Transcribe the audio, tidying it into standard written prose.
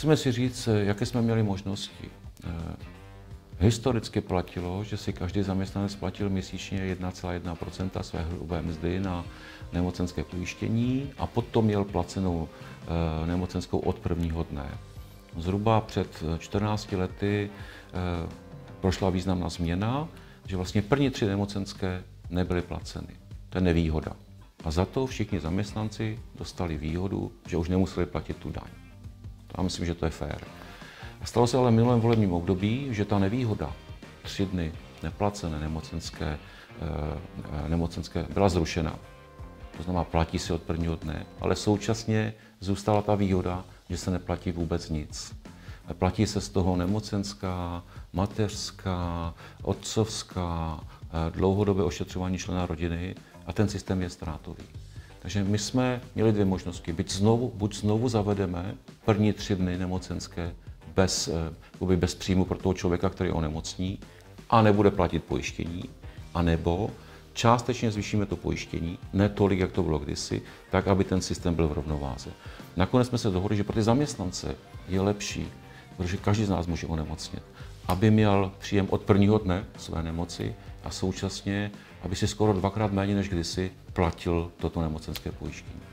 Musíme si říct, jaké jsme měli možnosti. Historicky platilo, že si každý zaměstnanec platil měsíčně 1,1% své hrubé mzdy na nemocenské pojištění a potom měl placenou nemocenskou od prvního dne. Zhruba před 14 lety prošla významná změna, že vlastně první 3 nemocenské nebyly placeny. To je nevýhoda. A za to všichni zaměstnanci dostali výhodu, že už nemuseli platit tu daň. Já myslím, že to je fér. Stalo se ale v minulém volebním období, že ta nevýhoda 3 dny neplacené nemocenské byla zrušena. To znamená, platí si od prvního dne, ale současně zůstala ta výhoda, že se neplatí vůbec nic. Platí se z toho nemocenská, mateřská, otcovská, dlouhodobé ošetřování člena rodiny a ten systém je ztrátový. Takže my jsme měli 2 možnosti. Buď znovu zavedeme první 3 dny nemocenské bez příjmu pro toho člověka, který onemocní a nebude platit pojištění, anebo částečně zvýšíme to pojištění, ne tolik, jak to bylo kdysi, tak, aby ten systém byl v rovnováze. Nakonec jsme se dohodli, že pro ty zaměstnance je lepší, protože každý z nás může onemocnit, aby měl příjem od prvního dne své nemoci a současně, aby si skoro 2krát méně než kdysi platil toto nemocenské pojištění.